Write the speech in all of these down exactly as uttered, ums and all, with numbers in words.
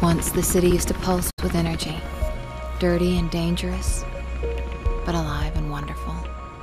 Once the city used to pulse with energy, dirty and dangerous, but alive and wonderful.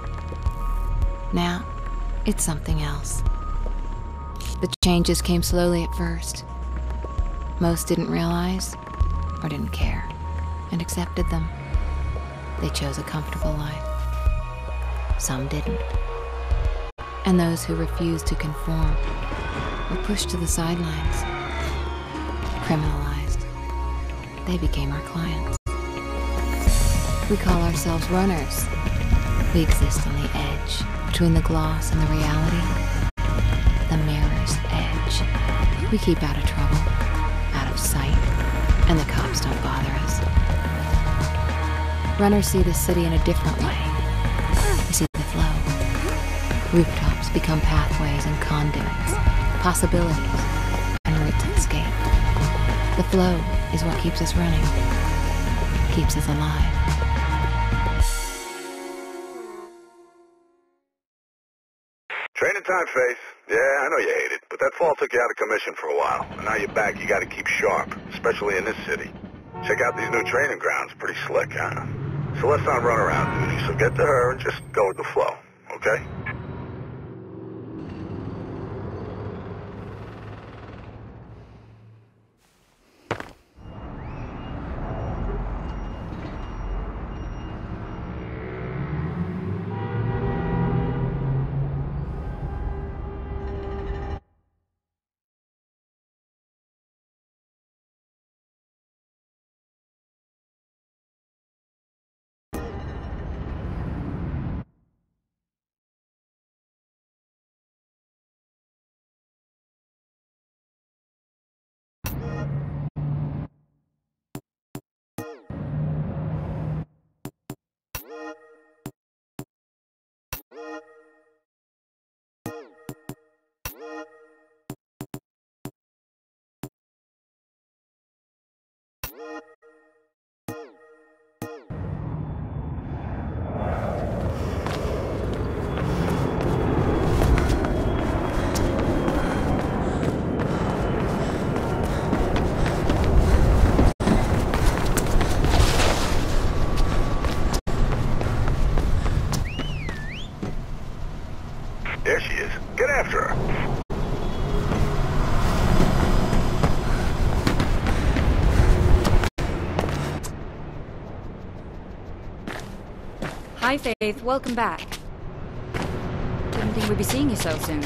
Now, it's something else. The changes came slowly at first. Most didn't realize, or didn't care, and accepted them. They chose a comfortable life. Some didn't. And those who refused to conform were pushed to the sidelines, criminalized. They became our clients. We call ourselves runners. We exist on the edge, between the gloss and the reality. The mirror's edge. We keep out of trouble, out of sight, and the cops don't bother us. Runners see the city in a different way. They see the flow. Rooftops become pathways and conduits, possibilities, and routes of escape. The flow is what keeps us running, keeps us alive. Training time, Faith. Yeah, I know you hate it, but that fall took you out of commission for a while. And now you're back, you gotta keep sharp, especially in this city. Check out these new training grounds, pretty slick, huh? Celeste's on runaround duty, so get to her and just go with the flow, okay? There she is. Get after her. Hi, Faith. Welcome back. Didn't think we'd be seeing you so soon.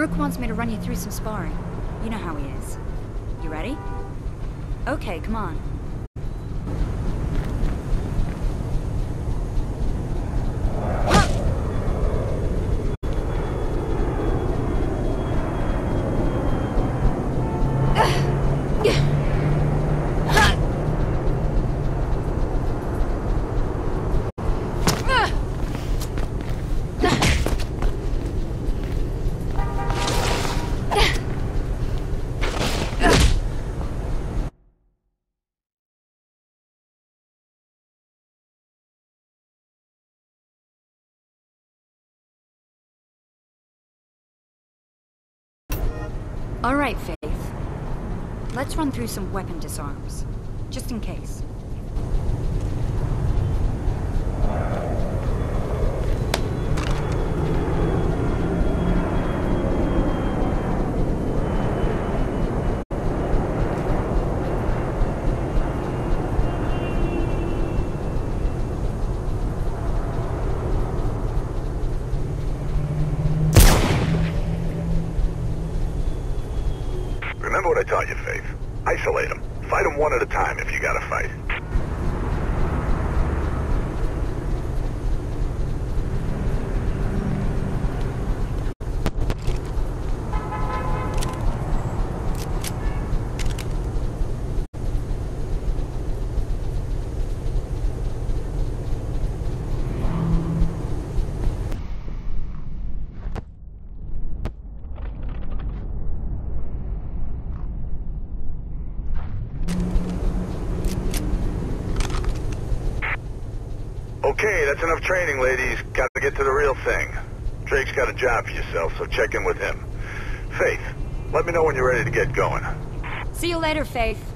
Rook wants me to run you through some sparring. You know how he is. You ready? Okay, come on. All right, Faith. Let's run through some weapon disarms, just in case. Remember what I taught you, Faith. Isolate them. Fight them one at a time if you gotta fight. Okay, that's enough training, ladies. Gotta get to the real thing. Drake's got a job for yourself, so check in with him. Faith, let me know when you're ready to get going. See you later, Faith.